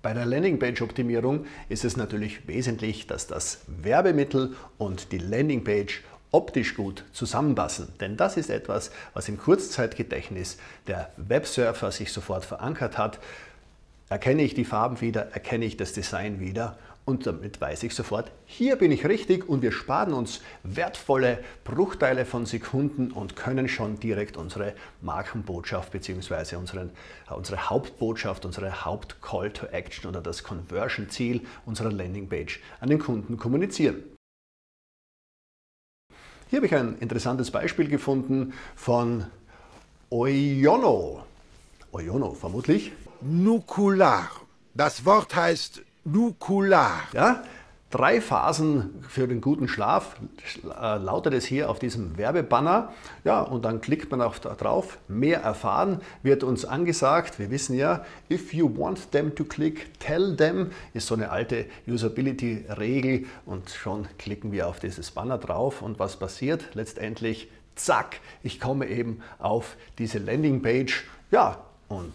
Bei der Landingpage-Optimierung ist es natürlich wesentlich, dass das Werbemittel und die Landingpage optisch gut zusammenpassen. Denn das ist etwas, was im Kurzzeitgedächtnis der Websurfer sich sofort verankert hat. Erkenne ich die Farben wieder, erkenne ich das Design wieder und damit weiß ich sofort, hier bin ich richtig und wir sparen uns wertvolle Bruchteile von Sekunden und können schon direkt unsere Markenbotschaft bzw. unsere Hauptbotschaft, unsere Haupt-Call to Action oder das Conversion-Ziel unserer Landingpage an den Kunden kommunizieren. Hier habe ich ein interessantes Beispiel gefunden von Oyono. Oyono vermutlich. Nukular. Das Wort heißt Nukular. Ja, 3 Phasen für den guten Schlaf lautet es hier auf diesem Werbebanner. Ja, und dann klickt man auch da drauf. Mehr erfahren wird uns angesagt. Wir wissen ja, if you want them to click, tell them, ist so eine alte Usability-Regel. Und schon klicken wir auf dieses Banner drauf. Und was passiert? Letztendlich, zack, ich komme eben auf diese Landingpage. Ja, und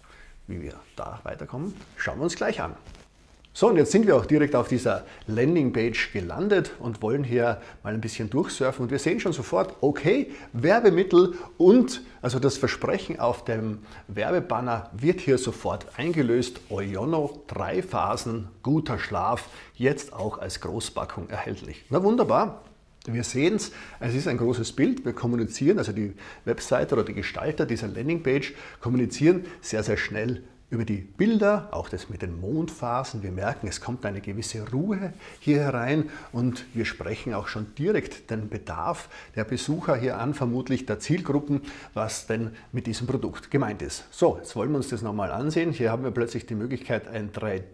wie wir da weiterkommen, schauen wir uns gleich an. So, und jetzt sind wir auch direkt auf dieser Landingpage gelandet und wollen hier mal ein bisschen durchsurfen. Und wir sehen schon sofort, okay, Werbemittel und also das Versprechen auf dem Werbebanner wird hier sofort eingelöst. Oyono, 3 Phasen, guter Schlaf, jetzt auch als Großpackung erhältlich. Na wunderbar. Wir sehen es ist ein großes Bild, wir kommunizieren, also die Webseite oder die Gestalter dieser Landingpage kommunizieren sehr, sehr schnell über die Bilder, auch das mit den Mondphasen. Wir merken, es kommt eine gewisse Ruhe hier herein und wir sprechen auch schon direkt den Bedarf der Besucher hier an, vermutlich der Zielgruppen, was denn mit diesem Produkt gemeint ist. So, jetzt wollen wir uns das nochmal ansehen. Hier haben wir plötzlich die Möglichkeit, ein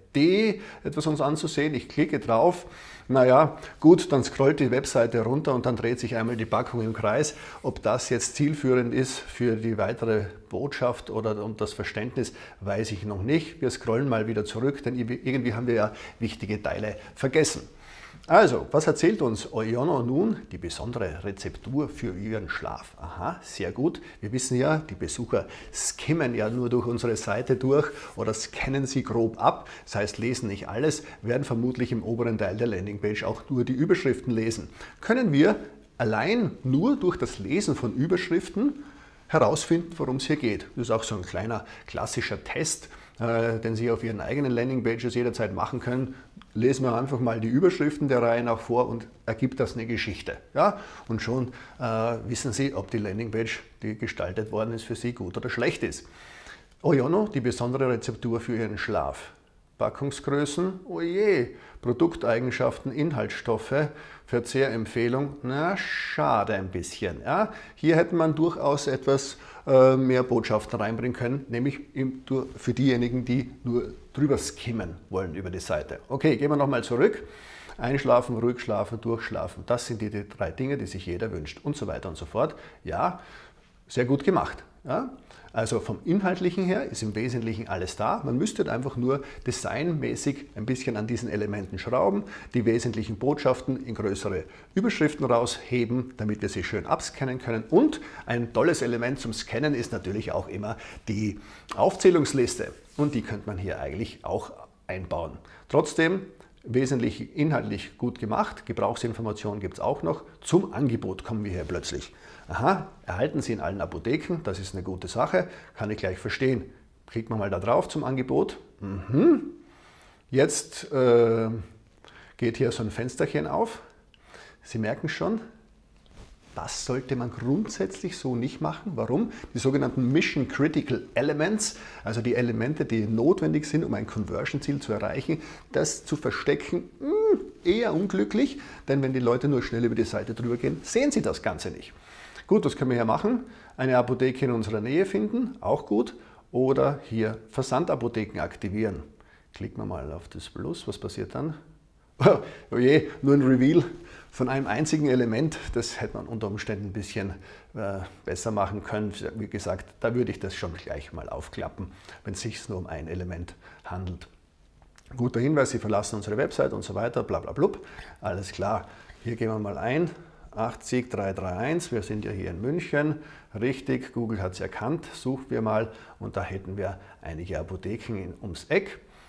3D etwas uns anzusehen. Ich klicke drauf. Naja, gut, dann scrollt die Webseite runter und dann dreht sich einmal die Packung im Kreis. Ob das jetzt zielführend ist für die weitere Botschaft oder um das Verständnis, weiß ich noch nicht. Wir scrollen mal wieder zurück, denn irgendwie haben wir ja wichtige Teile vergessen. Also, was erzählt uns Oyono nun? Die besondere Rezeptur für ihren Schlaf. Aha, sehr gut. Wir wissen ja, die Besucher skimmen ja nur durch unsere Seite durch oder scannen sie grob ab. Das heißt, lesen nicht alles, werden vermutlich im oberen Teil der Landingpage auch nur die Überschriften lesen. Können wir allein nur durch das Lesen von Überschriften herausfinden, worum es hier geht. Das ist auch so ein kleiner klassischer Test, den Sie auf Ihren eigenen Landingpages jederzeit machen können. Lesen wir einfach mal die Überschriften der Reihe nach vor und ergibt das eine Geschichte. Ja? Und schon wissen Sie, ob die Landingpage, die gestaltet worden ist, für Sie gut oder schlecht ist. Oyono, die besondere Rezeptur für Ihren Schlaf. Packungsgrößen, oje, Produkteigenschaften, Inhaltsstoffe, Verzehrempfehlung, na schade ein bisschen. Ja? Hier hätte man durchaus etwas mehr Botschaften reinbringen können, nämlich für diejenigen, die nur drüber skimmen wollen über die Seite. Okay, gehen wir nochmal zurück. Einschlafen, ruhig schlafen, durchschlafen, das sind die 3 Dinge, die sich jeder wünscht und so weiter und so fort. Ja, sehr gut gemacht. Ja? Also vom Inhaltlichen her ist im Wesentlichen alles da. Man müsste einfach nur designmäßig ein bisschen an diesen Elementen schrauben, die wesentlichen Botschaften in größere Überschriften rausheben, damit wir sie schön abscannen können. Und ein tolles Element zum Scannen ist natürlich auch immer die Aufzählungsliste. Und die könnte man hier eigentlich auch einbauen. Trotzdem wesentlich inhaltlich gut gemacht. Gebrauchsinformationen gibt es auch noch. Zum Angebot kommen wir hier plötzlich. Aha, erhalten Sie in allen Apotheken, das ist eine gute Sache, kann ich gleich verstehen. Klickt man mal da drauf zum Angebot. Jetzt geht hier so ein Fensterchen auf. Sie merken schon, das sollte man grundsätzlich so nicht machen. Warum? Die sogenannten Mission Critical Elements, also die Elemente, die notwendig sind, um ein Conversion-Ziel zu erreichen, das zu verstecken, eher unglücklich, denn wenn die Leute nur schnell über die Seite drüber gehen, sehen sie das Ganze nicht. Gut, was können wir hier machen? Eine Apotheke in unserer Nähe finden, auch gut. Oder hier Versandapotheken aktivieren. Klicken wir mal auf das Plus, was passiert dann? Oh je, nur ein Reveal von einem einzigen Element, das hätte man unter Umständen ein bisschen besser machen können. Wie gesagt, da würde ich das schon gleich mal aufklappen, wenn es sich nur um ein Element handelt. Guter Hinweis, Sie verlassen unsere Website und so weiter, bla bla blub. Alles klar, hier gehen wir mal ein. 80331, wir sind ja hier in München, richtig, Google hat es erkannt, suchen wir mal und da hätten wir einige Apotheken ums Eck.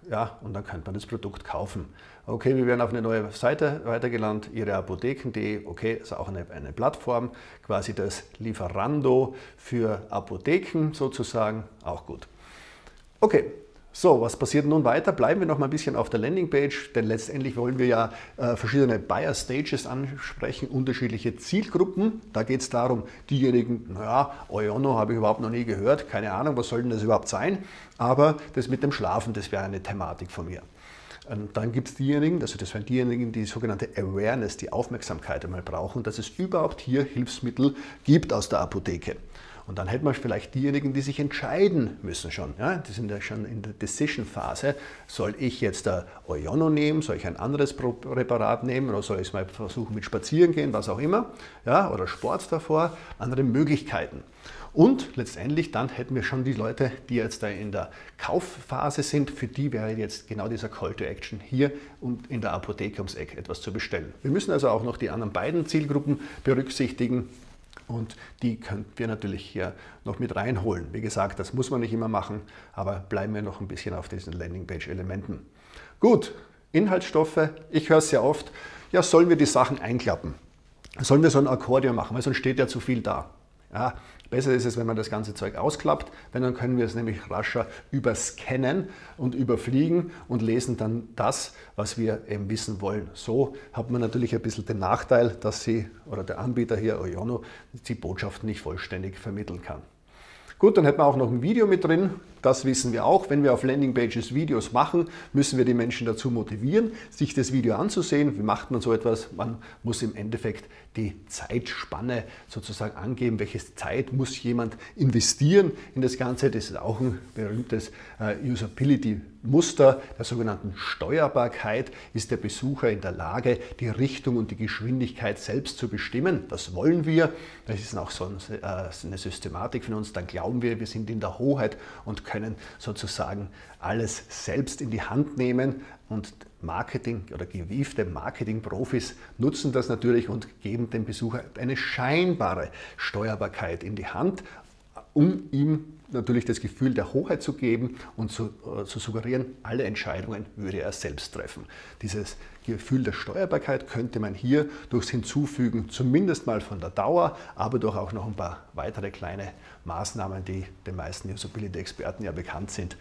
Ja, und dann könnte man das Produkt kaufen. Okay, wir werden auf eine neue Seite weitergelandet, ihreapotheken.de. Okay, ist auch eine Plattform, quasi das Lieferando für Apotheken sozusagen, auch gut. Okay, so, was passiert nun weiter? Bleiben wir noch mal ein bisschen auf der Landingpage, denn letztendlich wollen wir ja verschiedene Buyer Stages ansprechen, unterschiedliche Zielgruppen. Da geht es darum, diejenigen, naja, Oyono habe ich überhaupt noch nie gehört, keine Ahnung, was soll denn das überhaupt sein? Aber das mit dem Schlafen, das wäre eine Thematik von mir. Und dann gibt es diejenigen, also das wären diejenigen, die sogenannte Awareness, die Aufmerksamkeit einmal brauchen, dass es überhaupt hier Hilfsmittel gibt aus der Apotheke. Und dann hätten wir vielleicht diejenigen, die sich entscheiden müssen schon. Ja? Die sind ja schon in der Decision-Phase. Soll ich jetzt der Oyono nehmen? Soll ich ein anderes Präparat nehmen? Oder soll ich es mal versuchen mit Spazieren gehen, was auch immer? Ja? Oder Sport davor? Andere Möglichkeiten. Und letztendlich dann hätten wir schon die Leute, die jetzt da in der Kaufphase sind, für die wäre jetzt genau dieser Call to Action hier und in der Apotheke ums Eck etwas zu bestellen. Wir müssen also auch noch die anderen beiden Zielgruppen berücksichtigen. Und die könnten wir natürlich hier noch mit reinholen. Wie gesagt, das muss man nicht immer machen, aber bleiben wir noch ein bisschen auf diesen Landingpage-Elementen. Gut, Inhaltsstoffe. Ich höre es sehr oft, ja, sollen wir die Sachen einklappen? Sollen wir so ein Akkordeon machen, weil sonst steht ja zu viel da. Ja, besser ist es, wenn man das ganze Zeug ausklappt, denn dann können wir es nämlich rascher überscannen und überfliegen und lesen dann das, was wir eben wissen wollen. So hat man natürlich ein bisschen den Nachteil, dass Sie oder der Anbieter hier, Oyono, die Botschaft nicht vollständig vermitteln kann. Gut, dann hätten wir auch noch ein Video mit drin. Das wissen wir auch. Wenn wir auf Landingpages Videos machen, müssen wir die Menschen dazu motivieren, sich das Video anzusehen. Wie macht man so etwas? Man muss im Endeffekt die Zeitspanne sozusagen angeben. Welche Zeit muss jemand investieren in das Ganze? Das ist auch ein berühmtes Usability-Muster der sogenannten Steuerbarkeit. Ist der Besucher in der Lage, die Richtung und die Geschwindigkeit selbst zu bestimmen? Das wollen wir. Das ist auch so eine Systematik von uns. Dann glauben wir, wir sind in der Hoheit und können sozusagen alles selbst in die Hand nehmen. Und Marketing oder gewiefte Marketing-Profis nutzen das natürlich und geben dem Besucher eine scheinbare Steuerbarkeit in die Hand, um ihm natürlich das Gefühl der Hoheit zu geben und zu suggerieren, alle Entscheidungen würde er selbst treffen. Dieses Gefühl der Steuerbarkeit könnte man hier durchs Hinzufügen zumindest mal von der Dauer, aber durch auch noch ein paar weitere kleine Maßnahmen, die den meisten Usability-Experten ja bekannt sind,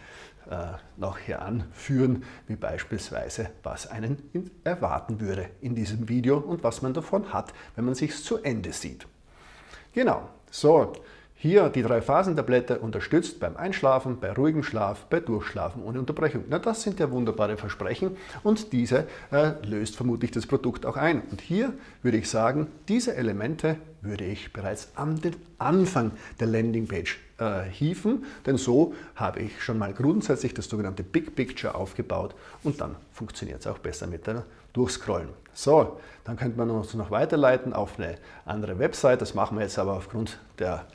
noch hier anführen, wie beispielsweise, was einen erwarten würde in diesem Video und was man davon hat, wenn man sich zu Ende sieht. Genau, so. Hier die 3-Phasen-Tablette unterstützt beim Einschlafen, bei ruhigem Schlaf, bei Durchschlafen ohne Unterbrechung. Na, das sind ja wunderbare Versprechen und diese löst vermutlich das Produkt auch ein. Und hier würde ich sagen, diese Elemente würde ich bereits am Anfang der Landingpage hieven, denn so habe ich schon mal grundsätzlich das sogenannte Big Picture aufgebaut und dann funktioniert es auch besser mit dem Durchscrollen. So, dann könnte man uns noch weiterleiten auf eine andere Website, das machen wir jetzt aber aufgrund der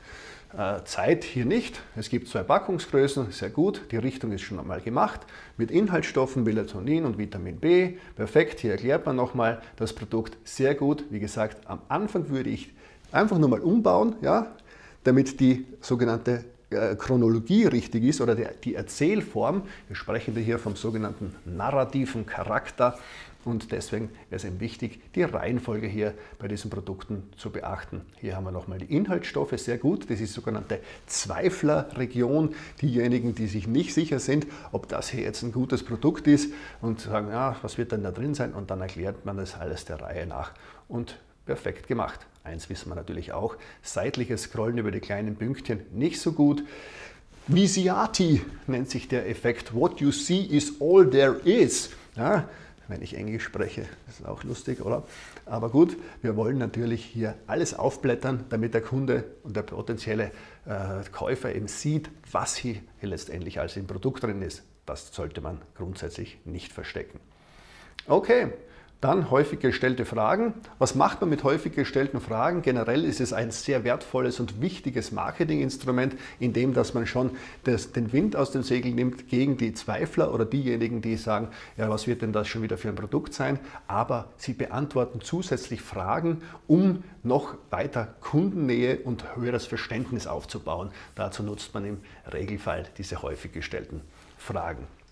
Zeit hier nicht. Es gibt 2 Packungsgrößen, sehr gut. Die Richtung ist schon einmal gemacht. Mit Inhaltsstoffen, Melatonin und Vitamin B. Perfekt, hier erklärt man nochmal das Produkt sehr gut. Wie gesagt, am Anfang würde ich einfach nur mal umbauen, ja, damit die sogenannte Chronologie richtig ist oder die Erzählform. Wir sprechen hier vom sogenannten narrativen Charakter. Und deswegen wäre es eben wichtig, die Reihenfolge hier bei diesen Produkten zu beachten. Hier haben wir nochmal die Inhaltsstoffe, sehr gut. Das ist die sogenannte Zweiflerregion. Diejenigen, die sich nicht sicher sind, ob das hier jetzt ein gutes Produkt ist und sagen, ja, was wird denn da drin sein? Und dann erklärt man das alles der Reihe nach und perfekt gemacht. Eins wissen wir natürlich auch, seitliches Scrollen über die kleinen Pünktchen nicht so gut. Visiati nennt sich der Effekt. What you see is all there is. Ja, wenn ich Englisch spreche, das ist auch lustig, oder? Aber gut, wir wollen natürlich hier alles aufblättern, damit der Kunde und der potenzielle Käufer eben sieht, was hier letztendlich als im Produkt drin ist. Das sollte man grundsätzlich nicht verstecken. Okay. Dann häufig gestellte Fragen. Was macht man mit häufig gestellten Fragen? Generell ist es ein sehr wertvolles und wichtiges Marketinginstrument, in dem dass man schon den Wind aus den Segeln nimmt gegen die Zweifler oder diejenigen, die sagen, ja, was wird denn das schon wieder für ein Produkt sein? Aber sie beantworten zusätzlich Fragen, um noch weiter Kundennähe und höheres Verständnis aufzubauen. Dazu nutzt man im Regelfall diese häufig gestellten Fragen.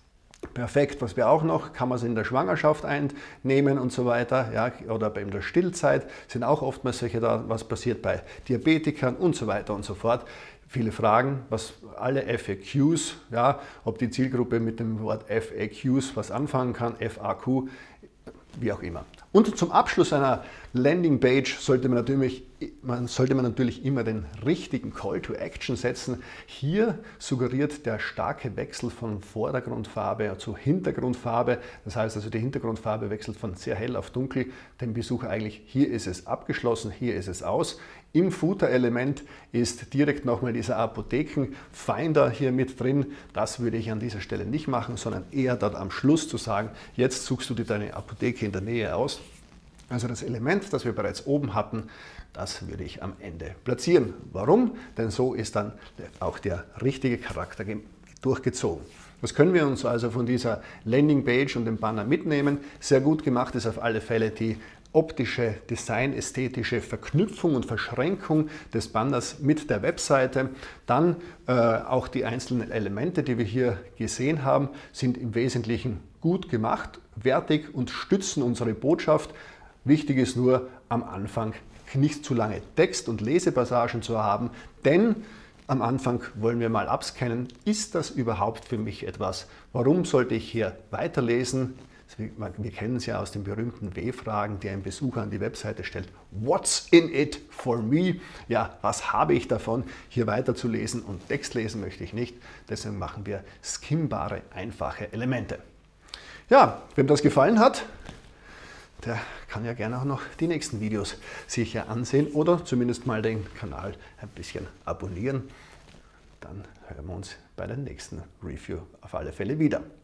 Perfekt. Was wir auch noch, kann man es in der Schwangerschaft einnehmen und so weiter, ja, oder in der Stillzeit sind auch oftmals solche da, was passiert bei Diabetikern und so weiter und so fort. Viele Fragen, was alle FAQs, ja, ob die Zielgruppe mit dem Wort FAQs was anfangen kann, FAQ, wie auch immer. Und zum Abschluss einer Landingpage sollte man natürlich immer den richtigen Call to Action setzen. Hier suggeriert der starke Wechsel von Vordergrundfarbe zu Hintergrundfarbe. Das heißt also, die Hintergrundfarbe wechselt von sehr hell auf dunkel. Dem Besucher eigentlich, hier ist es abgeschlossen, hier ist es aus. Im Footer-Element ist direkt nochmal dieser Apotheken-Finder hier mit drin. Das würde ich an dieser Stelle nicht machen, sondern eher dort am Schluss zu sagen, jetzt suchst du dir deine Apotheke in der Nähe aus. Also das Element, das wir bereits oben hatten, das würde ich am Ende platzieren. Warum? Denn so ist dann auch der richtige Charakter durchgezogen. Was können wir uns also von dieser Landingpage und dem Banner mitnehmen? Sehr gut gemacht ist auf alle Fälle die optische, designästhetische Verknüpfung und Verschränkung des Banners mit der Webseite. Dann auch die einzelnen Elemente, die wir hier gesehen haben, sind im Wesentlichen gut gemacht, wertig und stützen unsere Botschaft. Wichtig ist nur, am Anfang nicht zu lange Text- und Lesepassagen zu haben, denn am Anfang wollen wir mal abscannen, ist das überhaupt für mich etwas? Warum sollte ich hier weiterlesen? Wir kennen es ja aus den berühmten W-Fragen, die ein Besucher an die Webseite stellt. What's in it for me? Ja, was habe ich davon, hier weiterzulesen? Und Text lesen möchte ich nicht, deswegen machen wir skimbare, einfache Elemente. Ja, wem das gefallen hat, der kann ja gerne auch noch die nächsten Videos sich ja ansehen oder zumindest mal den Kanal ein bisschen abonnieren. Dann hören wir uns bei der nächsten Review auf alle Fälle wieder.